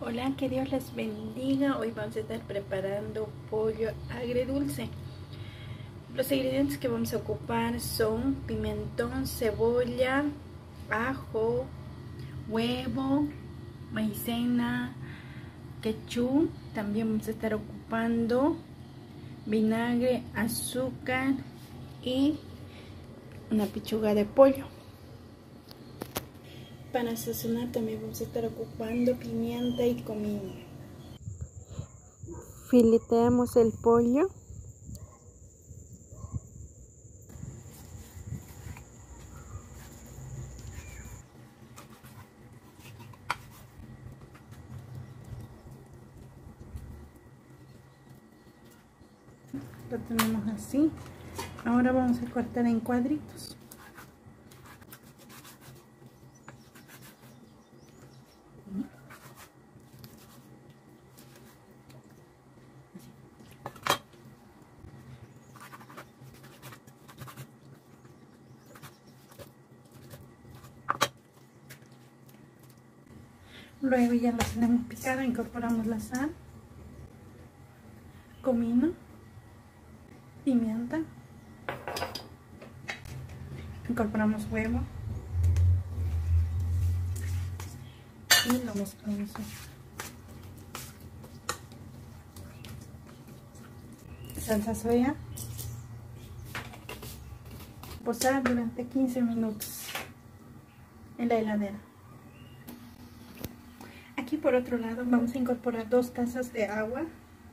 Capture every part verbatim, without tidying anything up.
Hola, que Dios les bendiga. Hoy vamos a estar preparando pollo agridulce. Los ingredientes que vamos a ocupar son pimentón, cebolla, ajo, huevo, maicena, ketchup. También vamos a estar ocupando vinagre, azúcar y una pechuga de pollo. Para sazonar también vamos a estar ocupando pimienta y comino. Fileteamos el pollo. Lo tenemos así. Ahora vamos a cortar en cuadritos. Luego ya lo tenemos picado, incorporamos la sal, comino, pimienta, incorporamos huevo y lo mezclamos. Salsa soya, posar durante quince minutos en la heladera. Aquí por otro lado vamos a incorporar dos tazas de agua,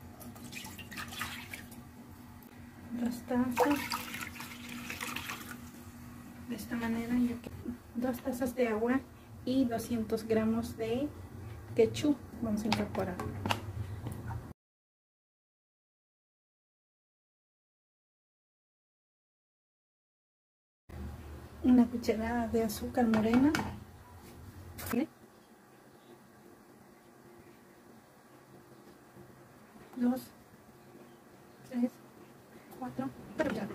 dos tazas, de esta manera, dos tazas de agua y doscientos gramos de ketchup vamos a incorporar. Una cucharada de azúcar morena, dos, tres, cuatro, pero ya.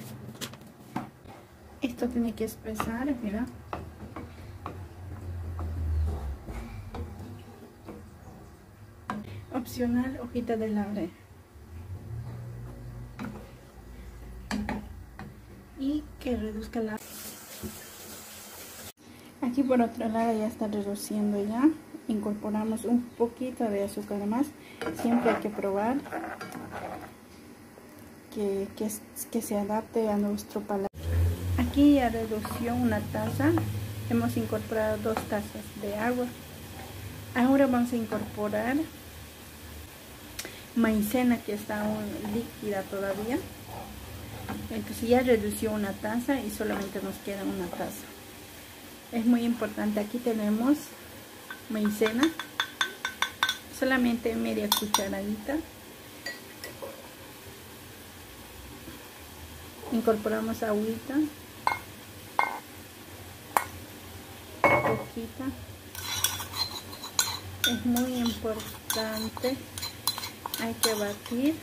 Esto tiene que espesar, mira. Opcional, hojita de laurel. Y que reduzca la... Aquí por otro lado ya está reduciendo ya. Incorporamos un poquito de azúcar más. Siempre hay que probar que, que, que se adapte a nuestro paladar. Aquí ya redució una taza. Hemos incorporado dos tazas de agua. Ahora vamos a incorporar maicena, que está aún líquida todavía. Entonces ya redució una taza y solamente nos queda una taza. Es muy importante, aquí tenemos maicena, solamente media cucharadita. Incorporamos agüita, poquita. Es muy importante, hay que batir.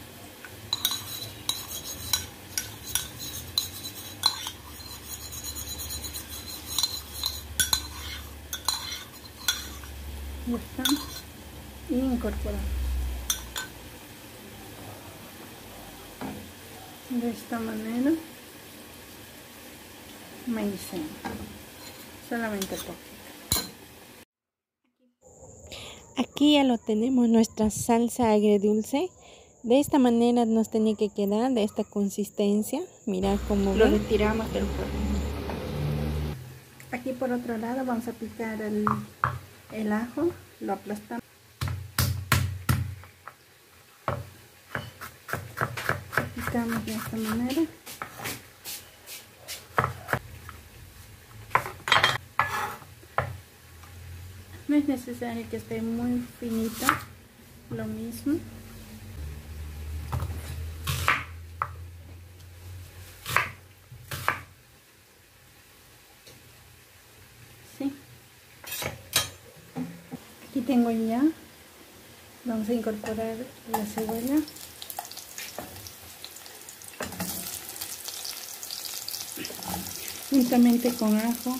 Ya está. Y incorporamos de esta manera maicena, solamente poquito. Aquí ya lo tenemos, nuestra salsa agridulce. De esta manera nos tiene que quedar, de esta consistencia. Mirad cómo lo retiramos del fuego. Aquí por otro lado vamos a picar el, el ajo, lo aplastamos. Picamos de esta manera. No es necesario que esté muy finita, lo mismo. Sí. Aquí tengo ya. Vamos a incorporar la cebolla. Juntamente con ajo.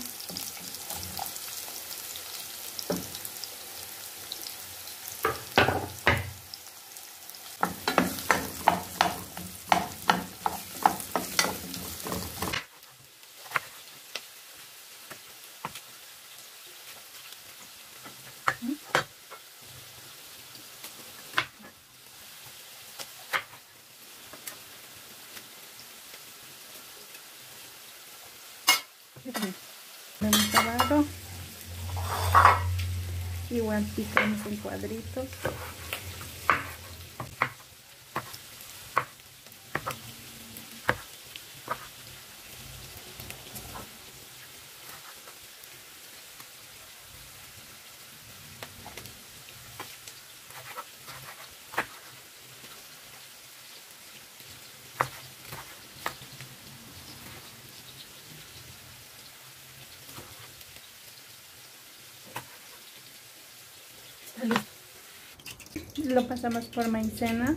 Igual picamos en cuadritos. Lo pasamos por maicena.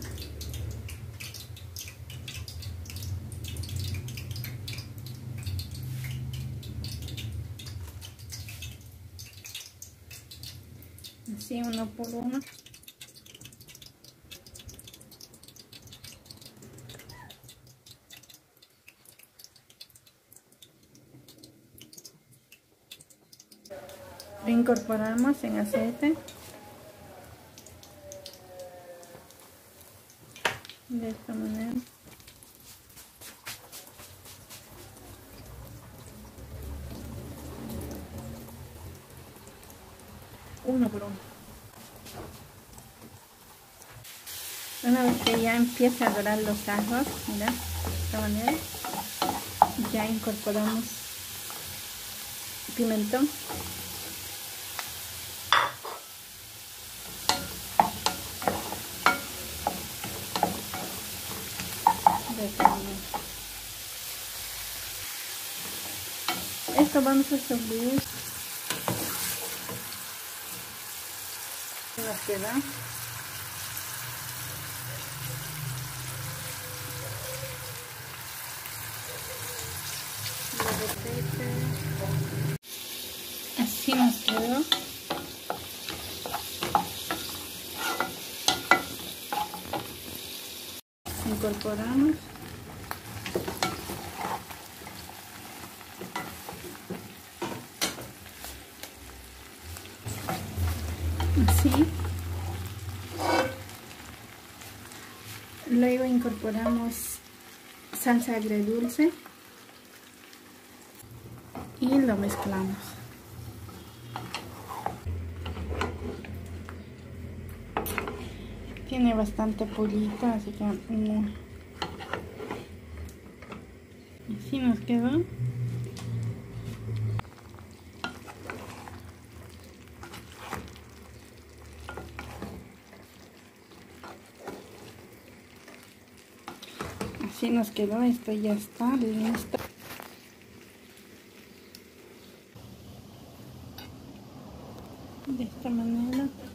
Así uno por uno. Lo incorporamos en aceite. De esta manera. Uno por uno. Una vez que ya empieza a dorar los ajos, mira, de esta manera, ya incorporamos pimentón. De esta manera. Esto vamos a servir. Nos queda. Así nos quedó. Incorporamos. Así. Luego incorporamos salsa agridulce y lo mezclamos. Tiene bastante polito, así que mm, así nos quedó. Así nos quedó, esto ya está listo. De esta manera.